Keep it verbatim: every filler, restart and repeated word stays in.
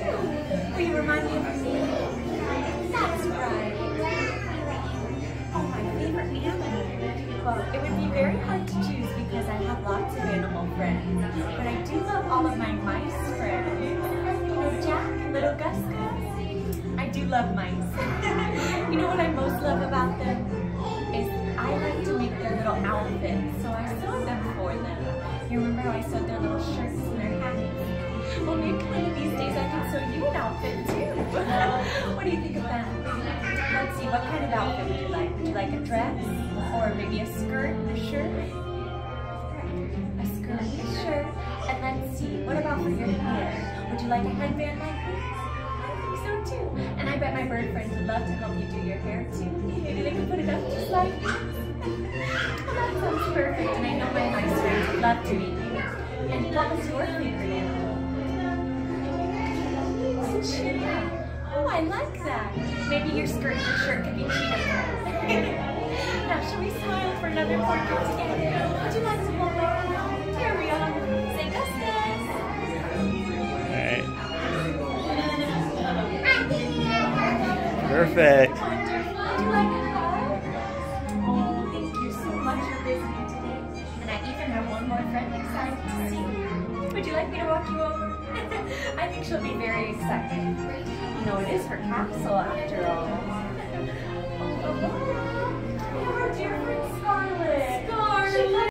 Will you remind me of your name? That's right. Oh, my favorite animal. Well, it would be very hard to choose because I have lots of animal friends, but I do love all of my mice friends. You know, Jack and little Gus Gus. I do love mice. You know what I most love about them? Is I like to make their little outfits, so I sew them for them. You remember how I sewed their little shirts and their hats? Well, maybe one of these days I can sew you an outfit too. What do you think of that? Let's see, what kind of outfit would you like? Would you like a dress? Or maybe a skirt and a shirt? A skirt and a shirt. And let's see, what about for your hair? Would you like a headband like this? I think so too. And I bet my bird friends would love to help you do your hair too. Maybe they could put it up just like this. Well, that sounds perfect. And I know my mice friends would love to meet you. And what was your favorite animal? Oh, cheetah. Oh, I like that. Maybe your skirt and your shirt could be cheetah. Now, shall we smile for another portrait together? Would you like to hold my hand? Here we are. Say Gus Gus. Alright. Perfect. Wonderful. Would you like a hug? Oh, thank you so much for visiting today. And I even have one more friend excited to see you. Would you like me to walk you over? I think she'll be very excited. You know, it is her castle after all. Oh, Aurora. Our dear friend Scarlett. Scarlett.